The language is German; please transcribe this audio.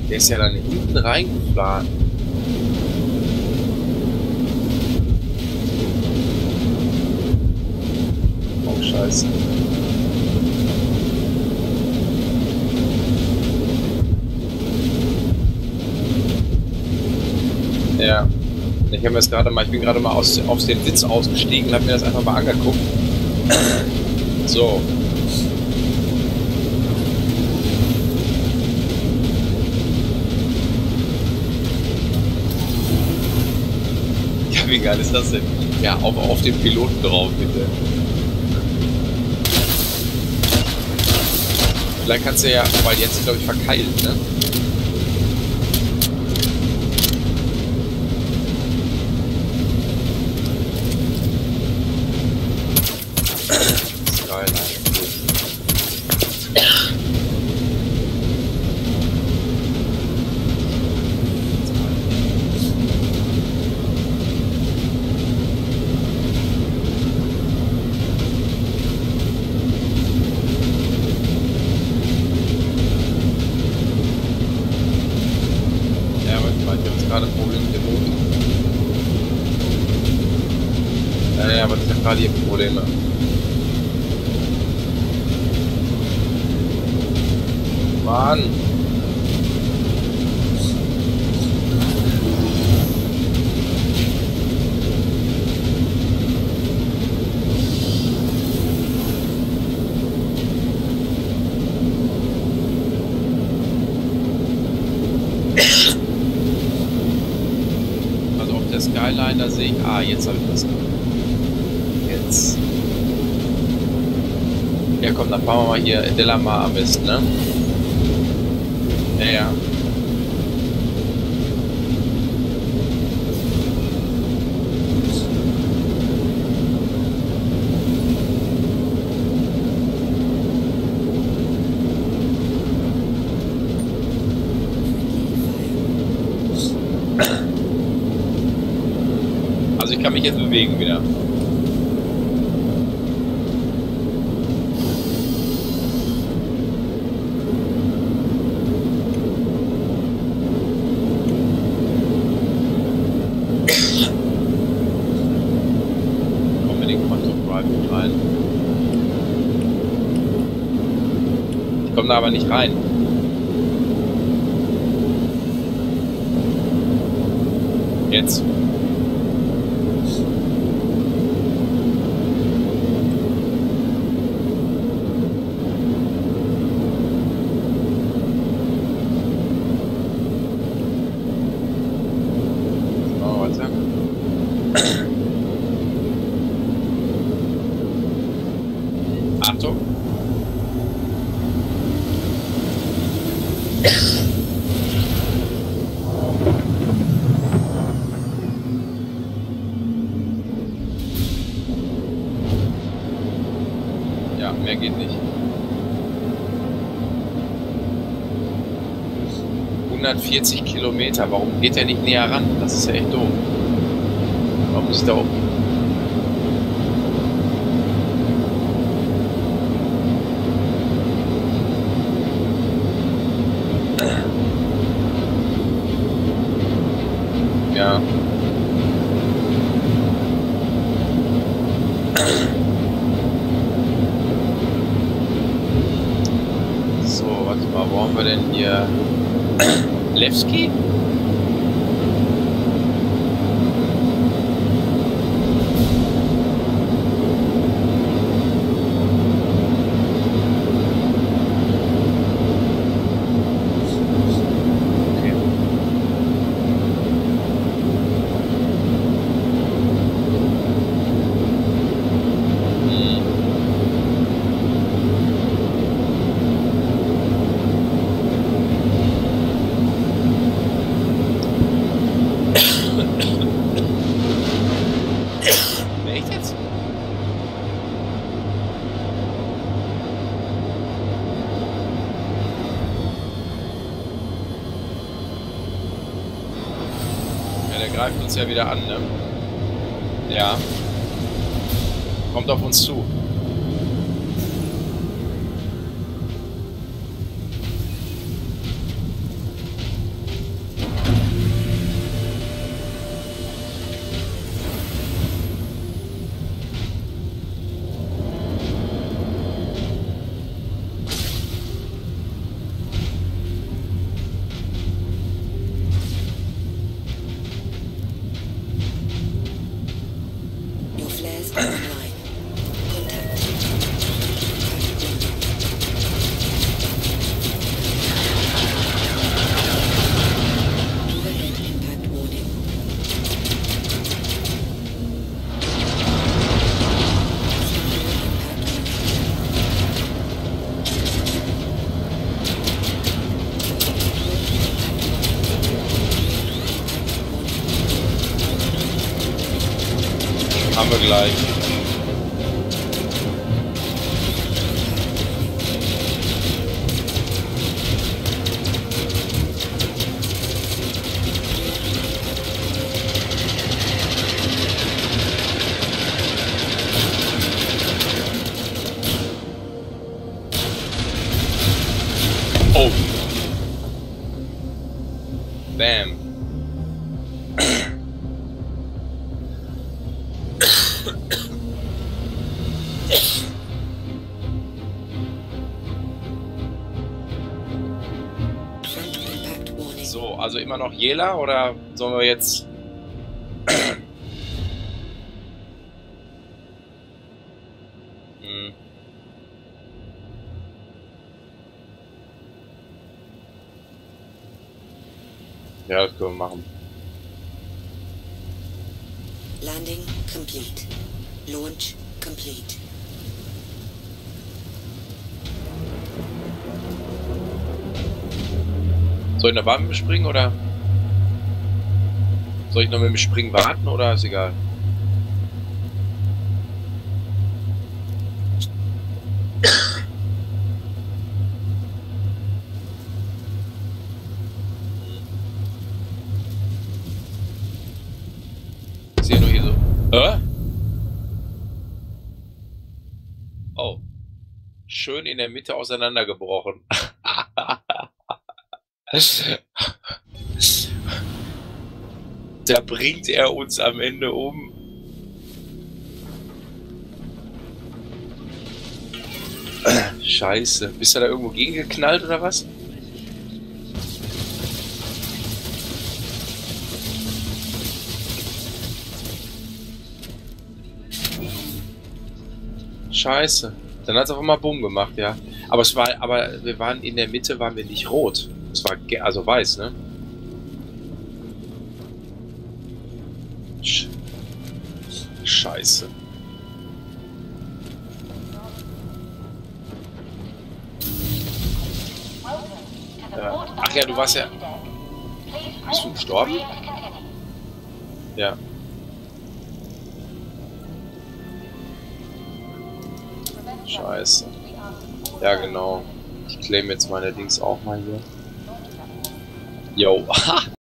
Der ist ja dann hinten reingefahren. Oh, scheiße. Ja. Ich habe jetzt gerade mal, ich bin gerade mal aus dem Sitz ausgestiegen und habe mir das einfach mal angeguckt. So. Ja, wie geil ist das denn? Ja, auf den Piloten drauf, bitte. Vielleicht kannst du ja, weil jetzt ist, glaube ich, verkeilt, ne? Ja, aber das ist ja gerade die Probleme. Mann! Also auf der Skyline, da sehe ich... Ah, jetzt habe ich was gemacht. Jetzt. Ja komm, dann fahren wir mal hier in Delamar am besten, ne? Ja, ja. Also ich kann mich jetzt bewegen wieder. Ich komme da aber nicht rein. Jetzt. Oh, warte. Achtung. Ja, mehr geht nicht. 140 Kilometer. Warum geht der nicht näher ran? Das ist ja echt doof. Warum muss ich da oben? Ja. So, warte mal, wo haben wir denn hier? Lewski? Der greift uns ja wieder an, ne? Ja. Kommt auf uns zu. Haben wir gleich. Oh. Bam. So, also immer noch Jela oder sollen wir jetzt... Ja, das können wir machen. Landing complete. Launch complete. Soll ich noch warten mit dem Springen oder? Soll ich noch mit dem Springen warten oder ist egal? Ich sehe nur hier so. Oh. Schön in der Mitte auseinandergebrochen. Da bringt er uns am Ende um. Scheiße. Bist du da irgendwo gegengeknallt oder was? Scheiße. Dann hat es auf einmal Bumm gemacht, ja. Aber wir waren in der Mitte, waren wir nicht rot. Es war also weiß, ne? Scheiße. Ach ja, du warst ja... Bist du gestorben? Ja. Scheiße. Ja, genau. Ich claim jetzt meine Dings auch mal hier. Yo.